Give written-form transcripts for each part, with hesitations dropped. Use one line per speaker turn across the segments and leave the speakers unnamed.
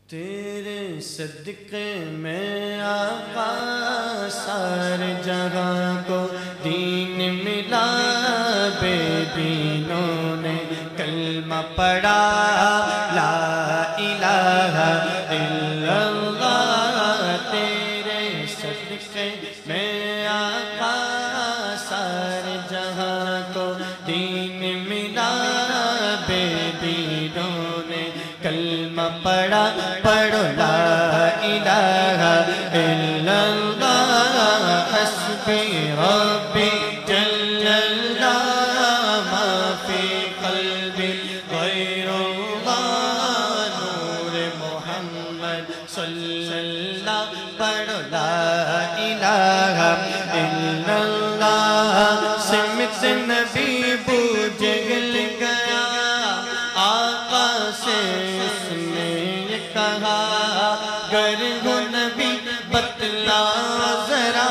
تیرے صدقے میں آقا سارے جہاں کو دین ملا، بے دینوں نے کلمہ پڑھا، لا الہ الا اللہ۔ تیرے صدقے میں آقا سارے جہاں کو دین ملا، بے دینوں نے کلمہ پڑھا، پڑھو لا الہ الا اللہ، حسبی ربی جل اللہ، ما فی قلبی غیر اللہ، نور محمد صلی اللہ، پڑھو لا الہ الا اللہ۔ سمت نبی بو جگل گیا، آقا سے اس نے یہ کہا، گر ہو نبی بتلا ذرا،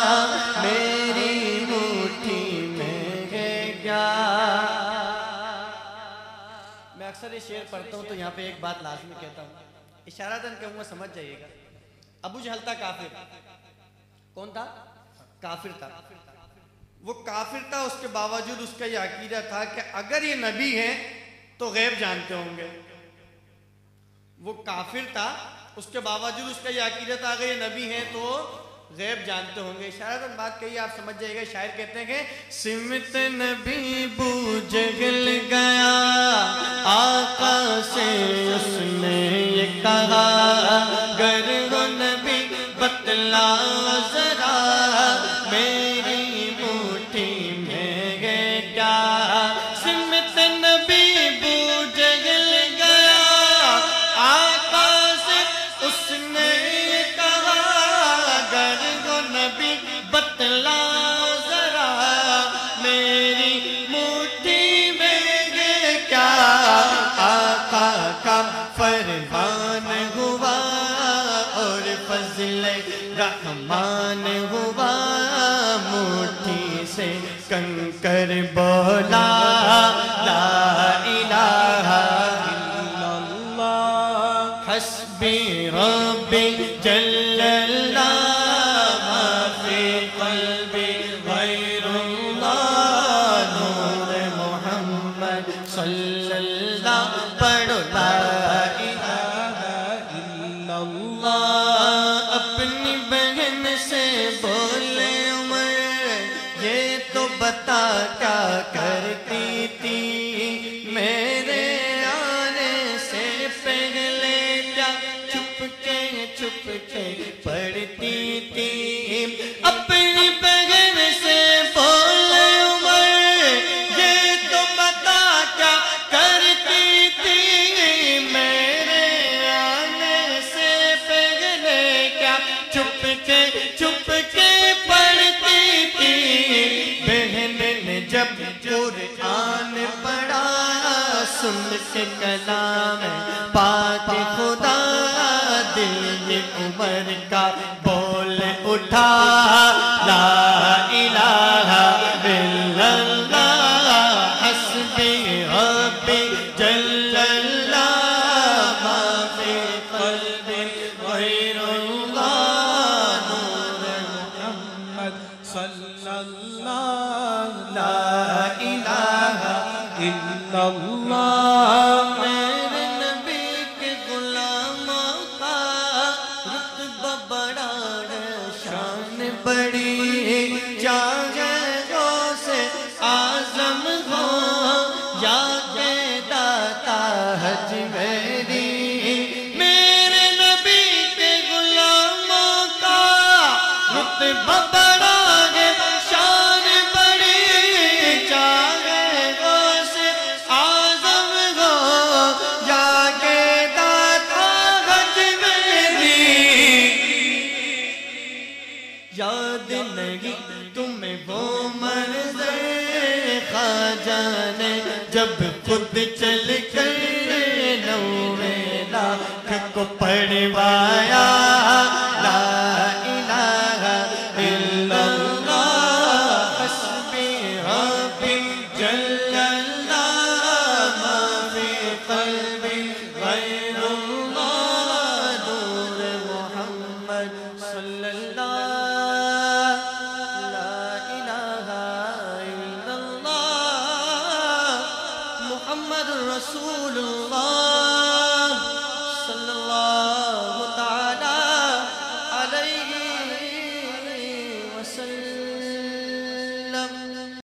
میری مٹھی میں ہے کیا۔ میں اکثر یہ شعر پڑھتا ہوں تو یہاں پہ ایک بات لازمی کہتا ہوں، اشارتاً کہوں گا، سمجھ جائیے گا۔ ابو جہل تھا کافر، کون تھا؟ کافر تھا۔ وہ کافر تھا، اس کے باوجود اس کا یہ عقیدہ تھا کہ اگر یہ نبی ہیں تو غیب جانتے ہوں گے۔ وہ کافر تھا، اس کے باوجود اس کا یہ عقیدہ تھا اگر یہ نبی ہیں تو غیب جانتے ہوں گے۔ اشارتاً بات کہی آپ سمجھ جائے گا۔ شاعر کہتے ہیں کہ سمت نبی بو جگل گیا، آقا سے اس نے یہ کہا، گر ہو نبی بتلا ذرا، میری مٹھی میں ہے کیا۔ سمت نبی بو جگل گیا، آقا سے اس نے کہا، گر ہو نبی بتلا ذرا، میری مٹھی میں ہے کیا۔ آقا کا فرمان ہوا اور فضل رحمان ہوا، مٹھی سے کنکر بولا، لا الہ الا اللہ، حسبی ربی جل اللہ، ما فی قلبی غیر اللہ، نور محمد صلی اللہ، پڑھو لا الہ الا اللہ۔ اپنی بہن سے بولے عمر، یہ تو بتا کیا کرتی تھی، میرے آنے سے پہلے کیا چھپ کے پڑھتی تھی۔ اپنی بہن سے بولے عمر، یہ تو بتا کیا کرتی تھی، میرے آنے سے پہلے کیا چھپ کے پڑھتی تھی۔ بہن نے جب قرآن پڑھا، سن کے کلام پاک خدا، دل میں عمر کا بول اٹھا، لا الہ الا اللہ، حسبی ربی جل اللہ، ما فی قلبی غیر اللہ، نور محمد صلی اللہ، لا الہ الا اللہ۔ میرے نبی کے غلاموں کا رتبہ بڑا ہے، شان بڑی، چاہے غوث اعظم ہو یا کہ داتا حج میری، میرے نبی کے غلاموں کا رتبہ بڑا ہے، شان بڑی، چاہے غوث اعظم ہو یا کہ داتا حج میری۔ یاد نہیں تمہیں وہ منظر خواجہ نے جب خود چل کر نوے لاکھ کو پڑھوایا، لا الہ الا اللہ، حسبی ربی جل اللہ، ما فی قلبی غیر اللہ، محمد رسول اللہ صلی اللہ